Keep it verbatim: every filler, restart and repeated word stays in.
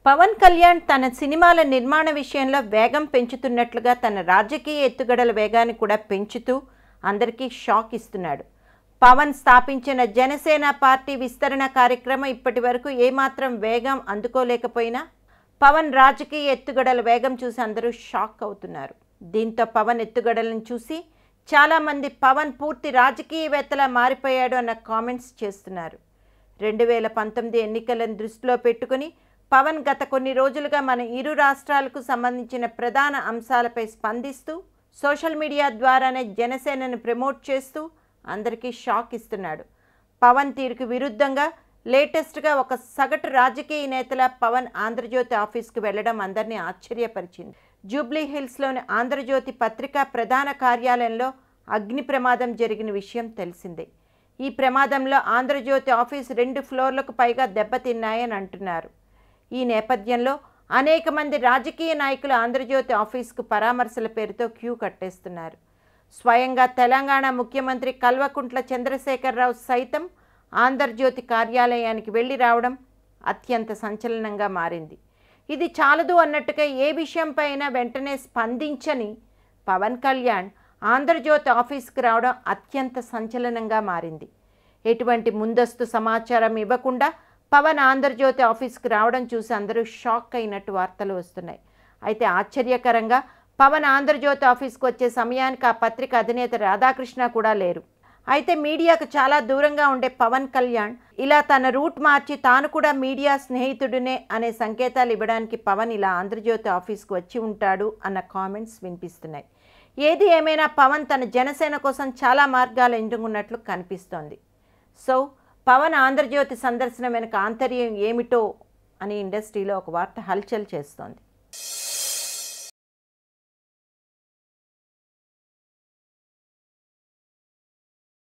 పవన్ కళ్యాణ్ తన సినిమాల నిర్మాణ విషయంలో వేగం పెంచుతున్నట్లుగా తన రాజకీయ ఎత్తుగడల వేగాన్ని కూడా పెంచుతూ అందరికీ షాక్ ఇస్తున్నాడు. పవన్ స్థాపించిన జనసేన పార్టీ విస్తరణ కార్యక్రమం ఇప్పటి వరకు ఏమాత్రం వేగం అందుకోలేకపోయినా పవన్ రాజకీయ ఎత్తుగడల వేగం చూసి అందరూ షాక్ అవుతున్నారు. దీంతో పవన్ ఎత్తుగడలను చూసి చాలామంది పవన్ పూర్తి రాజకీయవేత్తలా మారిపోయాడు అన్న కామెంట్స్ చేస్తున్నారు. రెండు వేల పంతొమ్మిది ఎన్నికలను దృష్టిలో పెట్టుకుని పవన్ గత కొన్ని రోజులుగా మన ఇరు రాష్ట్రాలకు సంబంధించిన ప్రధాన అంశాలపై స్పందిస్తూ సోషల్ మీడియా ద్వారానే జనసేనను ప్రమోట్ చేస్తూ అందరికీ షాక్ ఇస్తున్నాడు. పవన్ తీరుకు విరుద్ధంగా లేటెస్ట్గా ఒక సగటు రాజకీయ నేతల పవన్ ఆంధ్రజ్యోతి ఆఫీస్కి వెళ్లడం అందరినీ ఆశ్చర్యపరిచింది. జూబ్లీ హిల్స్లోని ఆంధ్రజ్యోతి పత్రికా ప్రధాన కార్యాలయంలో అగ్ని ప్రమాదం జరిగిన విషయం తెలిసిందే. ఈ ప్రమాదంలో ఆంధ్రజ్యోతి ఆఫీస్ రెండు ఫ్లోర్లకు పైగా దెబ్బతిన్నాయని అంటున్నారు. ఈ నేపథ్యంలో అనేక మంది రాజకీయ నాయకులు ఆంధ్రజ్యోతి ఆఫీస్కు పరామర్శల పేరుతో క్యూ కట్టేస్తున్నారు. స్వయంగా తెలంగాణ ముఖ్యమంత్రి కల్వకుంట్ల చంద్రశేఖరరావు సైతం ఆంధ్రజ్యోతి కార్యాలయానికి వెళ్ళి రావడం అత్యంత సంచలనంగా మారింది. ఇది చాలదు అన్నట్టుగా ఏ విషయంపై అయినా వెంటనే స్పందించని పవన్ కళ్యాణ్ ఆంధ్రజ్యోతి ఆఫీస్కి రావడం అత్యంత సంచలనంగా మారింది. ఎటువంటి ముందస్తు సమాచారం ఇవ్వకుండా పవన్ ఆంధ్రజ్యోతి ఆఫీస్కి రావడం చూసి అందరూ షాక్ అయినట్టు వార్తలు వస్తున్నాయి. అయితే ఆశ్చర్యకరంగా పవన్ ఆంధ్రజ్యోతి ఆఫీస్కి వచ్చే సమయానికి ఆ పత్రిక అధినేత రాధాకృష్ణ కూడా లేరు. అయితే మీడియాకు చాలా దూరంగా ఉండే పవన్ కళ్యాణ్ ఇలా తన రూట్ మార్చి తాను కూడా మీడియా స్నేహితుడినే అనే సంకేతాలు ఇవ్వడానికి పవన్ ఇలా ఆంధ్రజ్యోతి ఆఫీస్కి వచ్చి ఉంటాడు అన్న కామెంట్స్ వినిపిస్తున్నాయి. ఏది ఏమైనా పవన్ తన జనసేన కోసం చాలా మార్గాలు ఎంచుకున్నట్లు కనిపిస్తోంది. సో పవన్ ఆంధ్రజ్యోతి సందర్శనం వెనుక ఆంతర్యం ఏమిటో అని ఇండస్ట్రీలో ఒక వార్త హల్చల్ చేస్తోంది.